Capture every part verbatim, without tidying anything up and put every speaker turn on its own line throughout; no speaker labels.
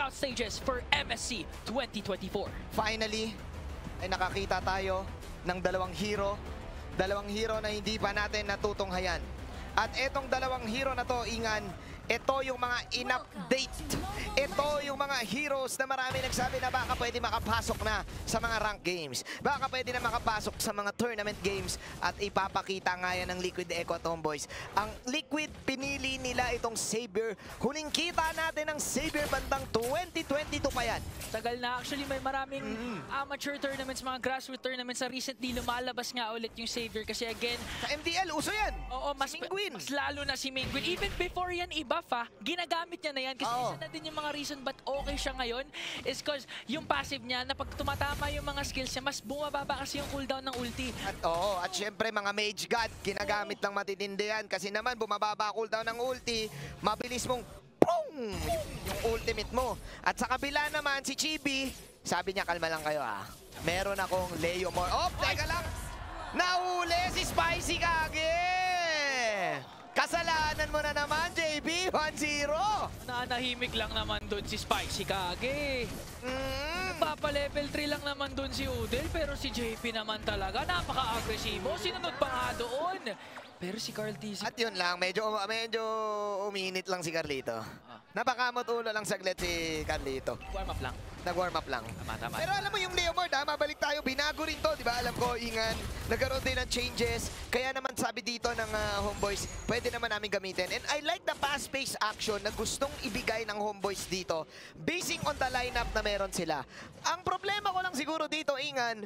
knockout stages for M S C twenty twenty-four.
Finally, ay nakakita tayo ng dalawang hero. Dalawang hero na hindi pa natin natutunghayan. At etong dalawang hero na to, Ingan, ito yung mga in-update. Ito yung mga heroes na marami nagsabi na baka pwede makapasok na sa mga rank games. Baka pwede na makapasok sa mga tournament games at ipapakita nga yan ng Liquid Echo at Homeboyz. Ang Liquid, pinili nila itong Savior. Huling kita natin ng Savior bandang twenty twenty-two pa yan.
Tagal na. Actually, may maraming
Mm-hmm.
amateur tournaments, mga grassroots tournaments sa recently lumalabas nga ulit yung Savior. Kasi again,
Sa M D L, uso yan.
oo, mas,
Si Mingguin.
mas lalo na si Mingguin. Even before yan i-buff ah, ginagamit niya na yan. Kasi
Oo.
isa na din yung mga reason ba't okay siya ngayon is cause yung passive niya na pag tumatama yung mga skills niya, mas bumababa kasi yung cooldown ng ulti.
At oo, at syempre mga Mage God, ginagamit ng matitindi yan. Kasi naman, bumababa cooldown ng ulti, mabilis mong pong! Yung, yung ultimate mo. At sa kabila naman, si Chibi, sabi niya, kalma lang kayo ah. Meron akong Leomord. Oh, teka lang! Nahuli si Spicy Kage! Kasalanan mo na naman, J B, one zero!
Nanahimik lang naman doon si Spicy Kage.
Mm.
Papa-level three lang naman doon si Udel, pero si J P naman talaga, napaka-agresibo. Sinunod pa nga doon. Pero si Carl T Z...
At yun lang, medyo, medyo uminit lang si Carlito. Napakamot ulo lang saglit si Carlito.
Warm up lang.
Nag-warm up lang.
Tama, tama.
Pero alam mo yung Leomord ha, mabalik tayo, binago rin to, di ba? Alam ko, Ingan, nagkaroon din ng changes. Kaya naman sabi dito ng uh, Homeboyz, pwede naman namin gamitin. And I like the fast-paced action na gustong ibigay ng Homeboyz dito, basing on the lineup na meron sila. Ang problema ko lang siguro dito, Ingan,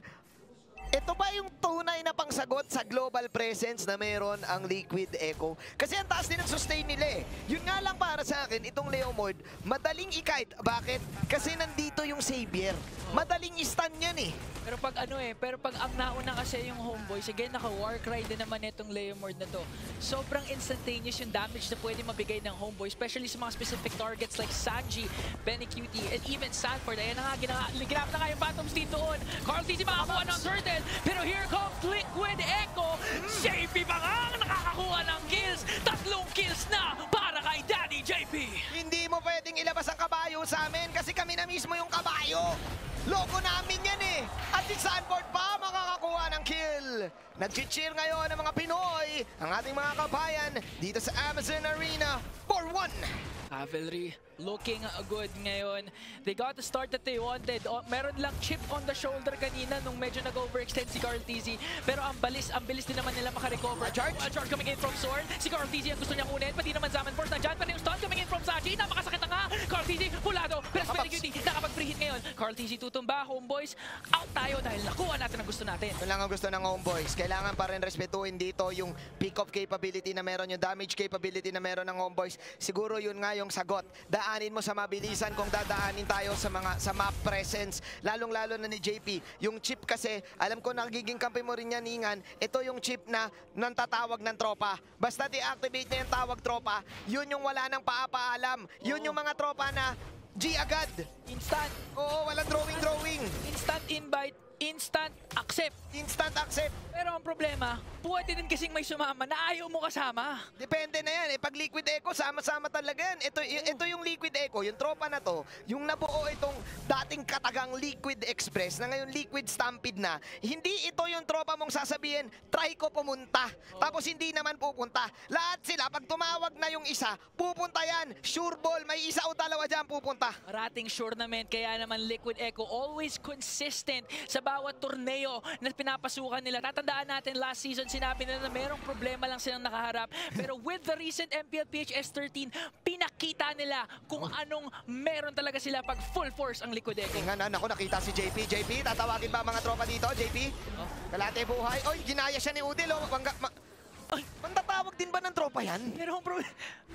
ito ba yung tunay na pangsagot sa global presence na meron ang Liquid Echo? Kasi ang taas din ang sustain nila eh. Yun nga lang para sa akin, itong Leomord, madaling i-kite. Bakit? Kasi nandito yung Savior. Madaling i-stun yan eh.
Pero pag ano eh, pero pag ang nauna kasi yung Homeboyz, again, naka-Warcry din naman itong Leomord na to. Sobrang instantaneous yung damage na pwede mabigay ng Homeboyz, especially sa mga specific targets like Sanji, Benny-Q-T, and even Sanford. Ayan na nga, ginamit na nga yung Phantoms dito on. Carl T Z makakuha ng turtle, pero here comes Liquid Echo. J P pa nga ang nakakakuha ng kills. Tatlong kills na para kay Daddy J P.
Hindi mo pwedeng ilabas ang kabayo sa amin kasi kami na mismo yung kabayo. Logo namin yan eh. At si Sanford pa makakakuha ng kill. Nag-cheer ngayon ang mga Pinoy, ang ating mga kabayan dito sa Amazon Arena for one.
Cavalry looking good ngayon. They got the start that they wanted. O, meron lang chip on the shoulder kanina nung medyo nag-overextend si Carl T Z. Pero ang balis, ang bilis din naman nila makarecover.
Charge.
A charge coming in from Zorn. Si Carl T Z ang gusto niyang kunin. Pati naman Zaman Force nandyan. Pero yung stun coming in from Sanji. Napakasakit na nga. Carl T Z, pulado. Pero Benny-Q-T, nakapag-preheat ngayon. Carl T Z tutumba. Homeboyz, out tayo dahil nakuha natin ang gusto natin.
Ito lang ang gusto ng Homeboyz. Kailangan pa rin respetuhin dito yung pick-off capability na meron, yung damage capability na meron ng Homeboyz. Siguro yun nga yung sagot. Daanin mo sa mabilisan kung dadaanin tayo sa mga sa map presence. Lalong-lalo na ni J P. Yung chip kasi, alam ko nagiging kampi mo rin yan, Ingan. Ito yung chip na nantatawag ng tropa. Basta deactivate na yung tawag tropa, yun yung wala nang paapaalam. Yun yung mga tropa na G agad.
Instant.
Oo, walang drawing-drawing.
Instant invite. Instant accept.
Instant accept.
Pero ang problema, pwede din kasing may sumama na ayaw mo kasama.
Depende na yan eh. Pag Liquid Echo, sama-sama talaga yan. Ito, ito yung Liquid Echo, yung tropa na to, yung nabuo itong dating katagang Liquid Express na ngayon Liquid Stampede na, hindi ito yung tropa mong sasabihin, try ko pumunta. Oh. Tapos hindi naman pupunta. Lahat sila, pag tumawag na yung isa, pupunta yan. Sure ball, may isa o dalawa dyan pupunta.
Rating tournament, kaya naman Liquid Echo always consistent sa bawat torneo na pinapasukan nila. Tatandaan natin last season, sinabi nila na merong problema lang silang nakaharap. Pero with the recent M P L P H S thirteen, pinakita nila kung anong meron talaga sila pag full force ang Liquid Echo.
Tingnan na, ako nakita si J P. J P, tatawagin ba mga tropa dito? J P?
Oh.
Kalate buhay. Oy, ginaya siya ni Udil. Oh. Bangga, ma
Ay,
mantatawag din ba ng tropa yan?
merong problema.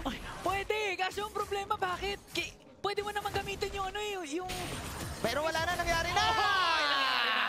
Pwede, kaso ang problema, bakit? Ki pwede mo naman gamitin yung ano yung... yung...
Pero wala na, nangyari na!
Oh, nangyari na!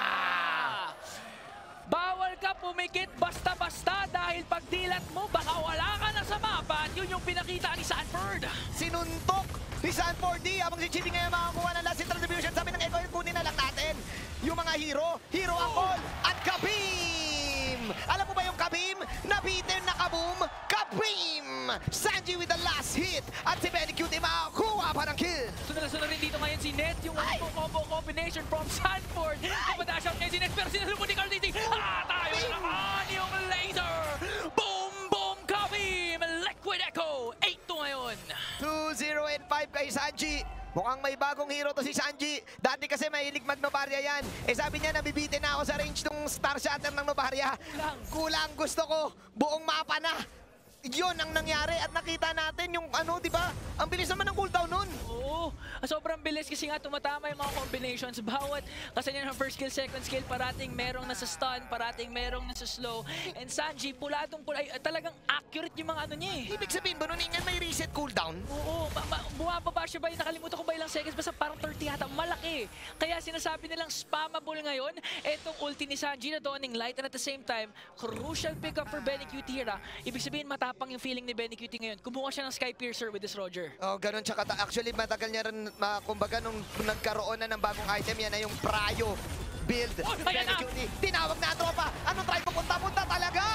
Bawal ka pumikit basta-basta dahil pag dilat mo, baka wala ka na sa mapa. At yun yung pinakita ni Sanford.
Sinuntok ni Sanford D. Habang si Chibi ngayon makakuha ng last central distribution, sabi ng Echo, kunin na lang natin yung mga hero. Hero Akol at Kabim! Alam mo ba yung Kabim? Nabitin na Kaboom! Kabim! Sanji with the last hit at si Benny-Q-T makakuha pa ng kill.
Sunod na sunod rin dito ngayon si Net, yung combo combo combination from Sanford. Kapadash out ngayon si Net, pero sinasalubong ni Carl D C. Ah, tayo na naman yung laser! Boom, boom, kabim! Liquid Echo, eight to ngayon.
two zero and five kay Sanji. Mukhang may bagong hero to si Sanji. Dati kasi mahilig mag-Novaria yan. Eh sabi niya, nabibitin na ako sa range ng Star Shatter ng Novaria.
Kulang.
Kulang, gusto ko. Buong mapa na. Yun ang nangyari at nakita natin yung ano, di ba? Ang bilis naman ng cooldown nun.
Oo, sobrang bilis kasi nga tumatama yung mga combinations. Bawat kasi niya ng first skill, second skill, parating merong nasa stun, parating merong nasa slow. And Sanji, puladong pula, ay, talagang accurate yung mga ano niya eh.
Ibig sabihin ba nun, Ingan, may reset cooldown?
Oo, ma- ma- bumababa siya ba yun? Nakalimutan ko ba ilang seconds? Basta parang thirty yata. Malaki. Kaya sinasabi nilang spammable ngayon. Etong ulti ni Sanji na Dawning Light and at the same time, crucial pickup for Benny Qtira. Ibig sabihin, matapang yung feeling ni Benny Qt ngayon. Kumuha siya ng Sky Piercer with this Roger.
Oh, ganun. Tsaka ta- actually, matagal niya rin, ma- kumbaga, nung nagkaroon na ng bagong item, yan na yung Prayo build.
Oh, ayan na!
Benny Q T, tinawag na ang tropa. Anong try ko? Punta-punta talaga!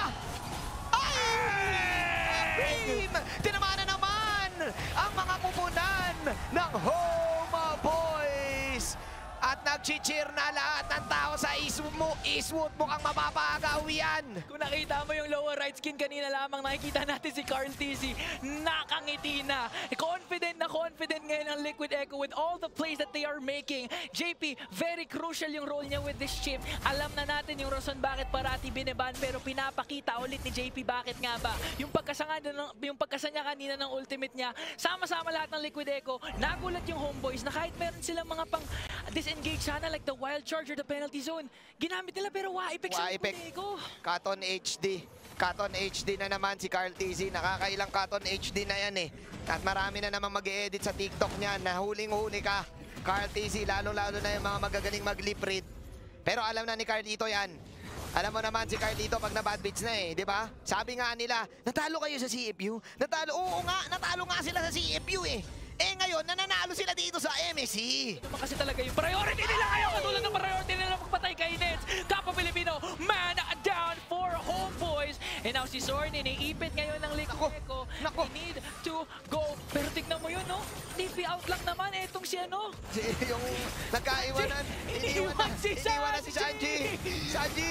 Ay! Beam! Tinamaan na naman ang mga kupunan ng Homa Boys! At nag-cheer na lahat ng tao sa Eastwood mo. Eastwood mukhang mapapagaw yan.
Kung nakita mo yung lower right skin kanina lamang, nakikita natin si Carl T Z. Nakangiti na. Confident na confident ngayon ang Liquid Echo with all the plays that they are making. J P, very crucial yung role niya with this chip. Alam na natin yung rason bakit parati bineban, pero pinapakita ulit ni J P bakit nga ba. Yung pagkasanga, ng, yung pagkasanya kanina ng ultimate niya, sama-sama lahat ng Liquid Echo. Nagulat yung homeboys na kahit meron silang mga pang disengage sana like the wild charge or the penalty zone. Ginamit nila pero wa-effect sa Liquid Echo.
Katon H D. Katon H D na naman si Carl T Z. Nakakailang Katon H D na yan eh. At marami na naman mag-e-edit sa TikTok niya. Nahuling-huli ka. Carl T Z, lalo-lalo na yung mga magagaling mag-lip read. Pero alam na ni Carlito yan. Alam mo naman si Carlito pag na-bad beats na eh, di ba? Sabi nga nila, natalo kayo sa C F U? Natalo, oo nga, natalo nga sila sa C F U eh. Eh ngayon, nananalo sila dito sa M S C.
Ito naman kasi talaga yung priority nila ngayon. Katulad ng priority nila magpatay kay Nets. Kapwa Pilipino, man down for homeboys. And now si Zorn, iniipit ngayon ng Liquid
Nako,
Echo.
nako.
They need to go. Pero tignan mo yun, no? T P out lang naman. Etong si ano.
Si, yung nagkaiwanan, iniwan na,
Iniwan si
iniwan na si Sanji. Sanji!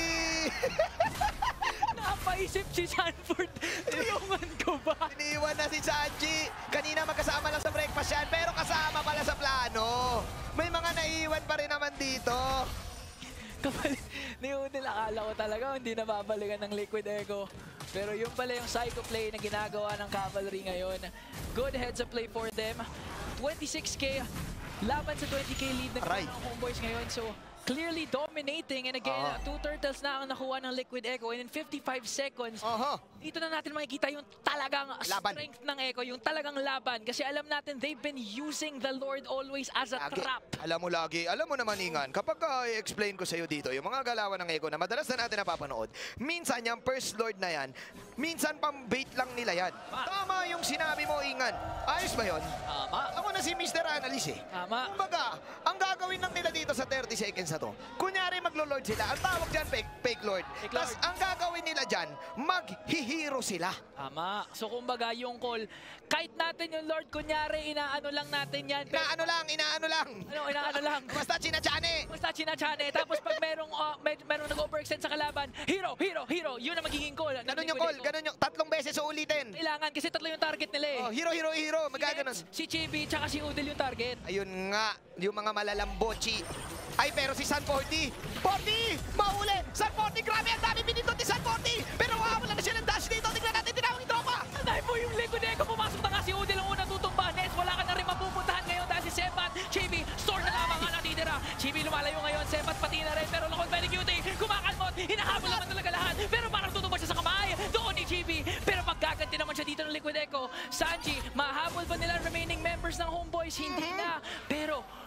Napaisip si Sanford. Tulungan ko ba?
Iniwan na si Sanji. Kanina magkasama lang sa breakfast yan, pero kasama pala sa plano. May mga naiiwan pa rin naman dito.
Kapalit, ni Udil, akala ko talaga hindi na babalikan ng Liquid Echo. Pero yung pala yung psycho play na ginagawa ng Cavalry ngayon. Good heads up play for them. twenty-six K laban sa twenty K lead ng
Aray.
mga homeboys ngayon. So, clearly dominating. And again,
Ah.
two turtles na ang nakuha ng Liquid Echo. And in fifty-five seconds,
Oho.
dito na natin makikita yung talagang
Laban.
strength ng Echo, yung talagang laban. Kasi alam natin, they've been using the Lord always as a
Lagi.
trap.
Alam mo lagi, alam mo naman Ingan, kapag uh, i-explain ko sa'yo dito, yung mga galawan ng Echo na madalas na natin napapanood, minsan yung First Lord na yan, minsan pang bait lang nila yan. Tama yung sinabi mo, Ingan. Ayos ba yun?
Tama.
Ako na si Mister Analyst eh.
Tama.
Kumbaga, ang gagawin lang nila dito sa thirty seconds na to, kunyari maglo-lord sila, ang tawag dyan fake, fake lord.
Fake
Tapos
lord.
ang gagawin nila dyan, maghihiro sila.
Tama. So kumbaga yung call, kahit natin yung Lord, kunyari, inaano lang natin yan. Pero,
Inaano lang, inaano lang.
ano, inaano lang.
Basta chinachane.
Basta chinachane. Tapos pag merong, uh, may, merong nag-overextend sa kalaban, hero, hero, hero. Yun ang magiging call. ng
Ganun yung
Liquid
call,
Echo.
ganun yung tatlong beses uulitin.
Kailangan kasi tatlo yung target nila eh.
Oh, hero, hero, hero, magaganon.
Si Chibi, tsaka si Udil yung target.
Ayun nga, yung mga malalambochi. Ay, pero si San forty, forty! Mahuli! San forty, grabe! Ang dami pinindot ni San forty! Pero wala na siya ng dash dito. Tignan natin, tinawag ito pa!
Dahil po yung Liquid Echo, pumasok na nga si Udil ang unang tutumba. Nets, wala ka na rin mapupuntahan ngayon dahil si Sepat, Chibi, store na lamang ang natitira. Chibi lumalayo ngayon, Sepat pati na rin, pero lakot Benny Q T, kumakalmot, hinahabol naman talaga lahat. Pero parang tutumba siya sa kamay, doon ni Chibi. Pero paggaganti naman siya dito ng Liquid Echo, Sanji, mahabol ba nila ang remaining members ng Homeboys? Hindi na. Pero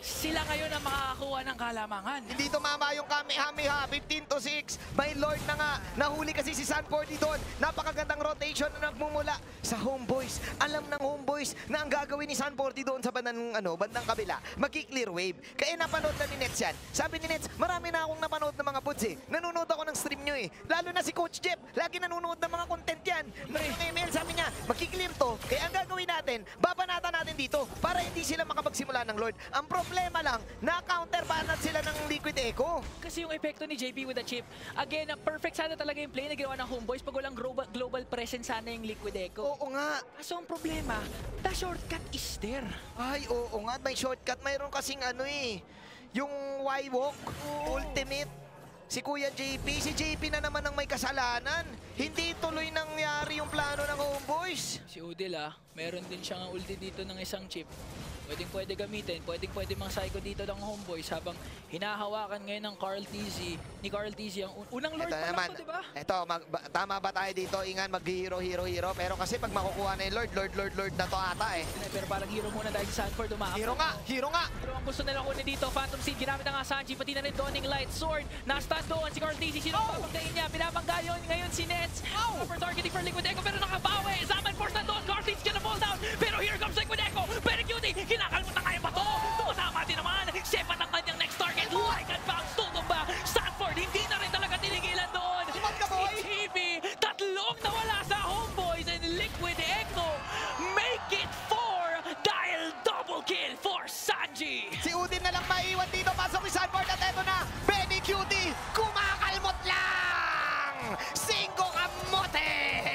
sila ngayon ang makakakuha ng kalamangan.
Hindi tumama yung Kamehameha, fifteen to six. May Lord na nga. Nahuli kasi si Sanfordy doon. Napakagandang rotation na nagmumula sa Homeboys. Alam ng Homeboys na ang gagawin ni Sanfordy doon sa bandang, ano, bandang kabila, magi-clear wave. Kaya napanood na ni Nets yan. Sabi ni Nets, marami na akong napanood ng mga buds eh. Nanonood ako ng stream nyo eh. Lalo na si Coach Jeff. Lagi nanonood ng mga content yan. Yung email, sabi niya, magi-clear to. Kaya ang gagawin natin, babanata natin dito para hindi sila makapagsimula ng Lord. Ang problema lang, na-counterbanat sila ng Liquid Echo.
Kasi yung epekto ni J P with the chip, again, na perfect sana talaga yung play na ginawa ng Homeboys pag walang global, global presence sana yung Liquid Echo.
Oo nga.
Kaso ang problema, the shortcut is there.
Ay, oo nga. May shortcut. Mayroon kasing ano eh. Yung Y-Walk, ultimate. Si Kuya J P. Si J P na naman ang may kasalanan. Hindi tuloy nangyari yung plano ng Homeboys.
Si Udil ah, meron din siyang ulti dito ng isang chip. Pwedeng pwede gamitin, pwedeng pwede mang psycho dito ng Homeboys habang hinahawakan ngayon ng Carl T Z, ni Carl T Z ang un unang Lord
Ito
pa
naman.
lang to, diba?
Ito, mag, ba, tama ba tayo dito? Ingan, mag-hero, hero, hero. Pero kasi pag makukuha na yung Lord, Lord, Lord, Lord na to ata eh.
Pero parang hero muna dahil si Sanford umaakot.
Hero nga, hero nga.
Pero ang gusto nila kunin dito, Phantom Seed, ginamit na nga Sanji, pati na rin Dawning Light Sword. Nasta doon si Carl T Z, sino ang papagdain niya? Binabangga yun ngayon si Nets. Oh! For targeting for Liquid Echo, pero nakabawi. Zaman Force na doon, Carl T Z gonna fall down. Pero here comes Liquid Echo. Very cutie, kinakalmot na nga yung bato. Tumatama din naman. Sepat ang kanyang next target. Like and bounce, tutumba. Sanford, hindi na rin talaga tinigilan doon.
Tumat ka, boy!
Si T V, tatlong nawala sa Homeboys and Liquid Echo. Make it four dahil double kill for Sanji.
Si Udin na lang maiwan dito. Pasok ni Sanford at eto na. Benny Cutie, kumakalmot lang! Cinco kamote!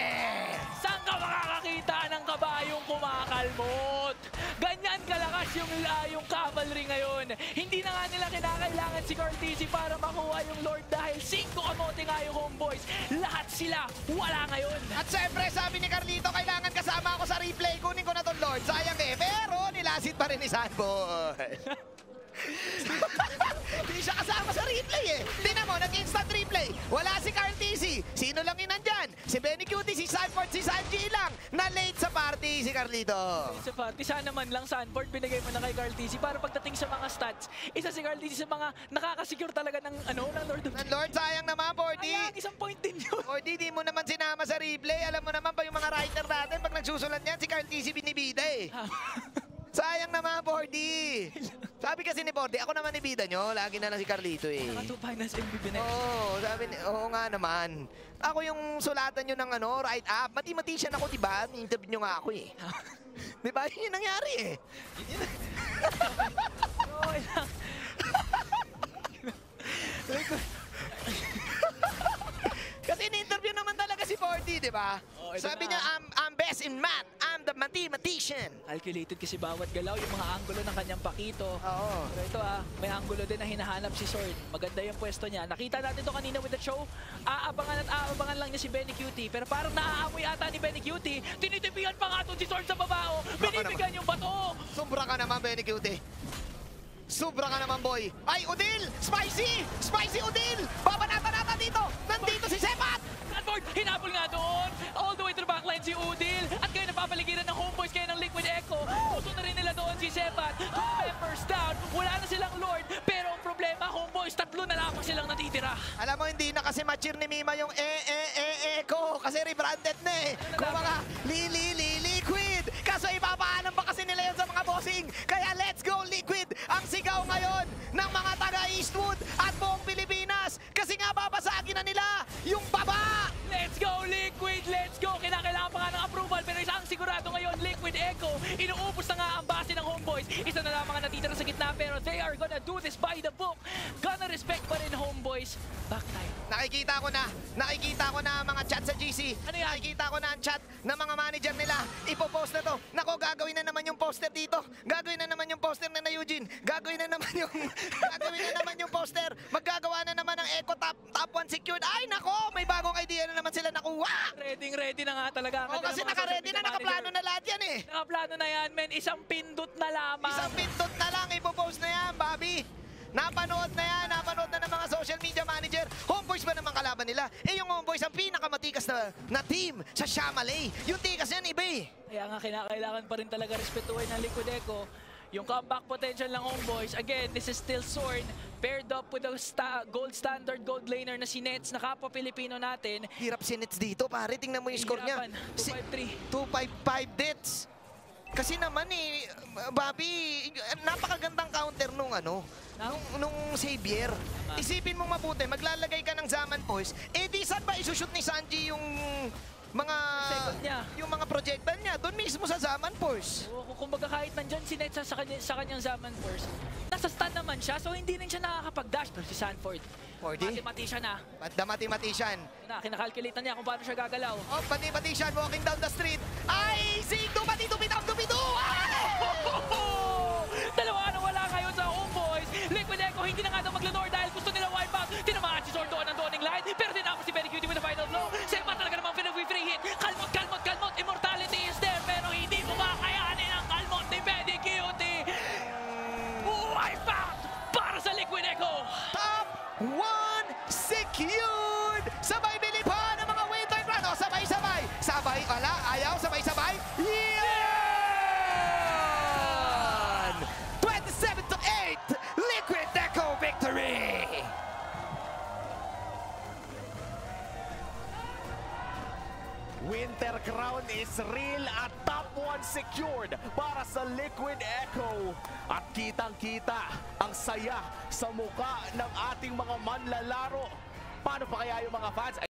Saan ka makakakita ng kabayong kumakalmot? Ganyan kalakas yung, uh, yung cavalry ngayon. Hindi na nga nila kinakailangan si Carl T Z para makuha yung Lord dahil cinco kamote nga yung Homeboys. Lahat sila wala ngayon.
At syempre, sabi ni Carlito, kailangan kasama ako sa replay. Kunin ko na tong Lord. Sayang eh. Pero nilasit pa rin ni Sanford. Hindi siya kasama sa replay eh. Tingnan mo, nag-instant replay. Wala si Carl T Z. Sino lang yun nandyan? Si Benny Cutie, si Sanford, si Sanji lang. Na late sa party si Carlito.
Sa party, sana man lang Sanford binigay mo na kay Carl T Z para pagdating sa mga stats, isa si Carl T Z sa mga nakakasecure talaga ng ano ng Lord of the
Ng Lord, sayang naman, Fordy.
Sayang, isang point din yun.
Fordy, di mo naman sinama sa replay. Alam mo naman pa yung mga writer natin, pag nagsusulat yan, si Carl T Z binibida eh. Sayang naman, Fordy. Sabi kasi ni Fordy, ako naman ibida nyo. Lagi na lang si Carlito eh.
Naka two finals M V P na.
Oo, sabi ni, oo nga naman. Ako yung sulatan nyo ng ano, write up. Mathematician ako, di ba? Interview nyo nga ako eh. Di ba? Yun yung nangyari eh.
Okay lang.
Kasi in-interview naman talaga si Fordy, di ba?
Oh, ito
Sabi
na.
niya, I'm, I'm best in math. I'm the mathematician.
Calculated kasi bawat galaw, yung mga angulo ng kanyang pakito.
Oo.
Pero ito ah, may angulo din na hinahanap si Sword. Maganda yung pwesto niya. Nakita natin to kanina with the show. Aabangan at aabangan lang niya si Benny Cutie. Pero parang naaamoy ata ni Benny Cutie. Tinitipihan pa nga to si Sword sa babao. Binibigyan yung bato.
Sobra ka naman, Benny Cutie. Sobra ka naman, boy. Ay, Udil! Spicy! Spicy Udil! Babanata-nata dito! Nandito si Sepat!
Sanford, hinapol nga doon. All the way to the backline si Udil. At kayo napapaligiran ng Homeboys kayo ng Liquid Echo. Puso na rin nila doon si Sepat. Two members down. Wala na silang Lord. Pero ang problema, Homeboys, tatlo na lamang silang natitira.
Alam mo, hindi na kasi mature ni Mima yung eh, eh, eh, eh, ko. Kasi rebranded na eh. Kung mga li, li, li, liquid. Kaso ipapaalam pa kasi nila yun sa mga bossing. Kaya let's go, liquid. Ang sigaw ngayon ng mga taga-Eastwood at buong Pilipinas. Kasi nga babasagin na nila yung baba.
Let's go, Liquid! Let's go! Kinakailangan pa nga ng approval pero isang sigurado ngayon, Liquid Echo. Inuubos na nga ang base ng Homeboys. Isa na lamang ang natitira sa gitna pero they are gonna do this by the book. Gonna respect pa rin Homeboys. Back time.
Nakikita ko na, nakikita ko na ang mga chat sa G C.
Ano yan?
Nakikita ko na ang chat ng mga manager nila. Ipopost na to. Nako, gagawin na naman yung poster dito. Gagawin na naman yung poster na na Eugene. Gagawin na naman yung gagawin na naman yung poster. Maggagawa na naman ng Echo Top Top one secured. Ay nako, may bagong idea na naman sila nakuha.
Ready, ready na nga talaga.
Oh, kasi naka-ready na, nakaplano na lahat yan eh.
Nakaplano na yan, men. Isang pindot na lamang.
Isang pindot na lang, ipopost na yan, Bobby. Napanood na yan, napanood na ng mga social media manager. Homeboys ba naman kalaban nila? Eh yung Homeboys ang pinakamatikas na, na team sa Shyamalan. Yung tikas yan, iba eh.
Kaya nga kinakailangan pa rin talaga respetuhin ng Liquid Echo Yung comeback potential ng Homeboys, again, this is still Sorn, paired up with the sta gold standard gold laner na si Nets, na kapwa Pilipino natin.
Hirap si Nets dito, pare. Tingnan mo yung score niya.
two five three.
two five five Nets. Kasi naman eh, Bobby, napakagandang counter nung ano, nung, nung Xavier. Isipin mo mabuti, maglalagay ka ng Zaman Force, eh di saan ba isushoot ni Sanji yung mga
Second niya.
yung mga projectile niya doon mismo sa Zaman Force.
O, kung kumbaga kahit nandyan si Nets sa, kanya, sa kanyang Zaman Force, nasa stun naman siya, so hindi rin siya nakakapag-dash. Pero si Sanford,
forty?
mathematician na.
At the mathematician.
na kinakalculate na niya kung paano siya gagalaw.
Oh, mathematician walking down the street. Ay, si Dumati Dumitang Dumitu!
Dalawa na wala ngayon sa Homeboys. Liquid Echo hindi na nga daw maglanor dahil gusto nila wipe out. Tinamaan si Sword doon ang dawning line. Pero tinapos si Very Cutie with the final blow. Sema talaga namang pinag-free hit. Kalmot, kalmot, kalmot. Immortality is there. Pero hindi mo makayanin ang kalmot ni Very Cutie. Wipe out para sa Liquid Echo.
Top one secured! Sabay bilipan ng mga Winter Run. O, sabay-sabay. Sabay, wala, ayaw, sabay-sabay. Yan! twenty-seven to eight! Liquid Echo victory!
Winter Crown is real at top one secured para sa Liquid Echo. At kitang-kita ang saya sa muka ng ating mga manlalaro. Paano pa kaya yung mga fans?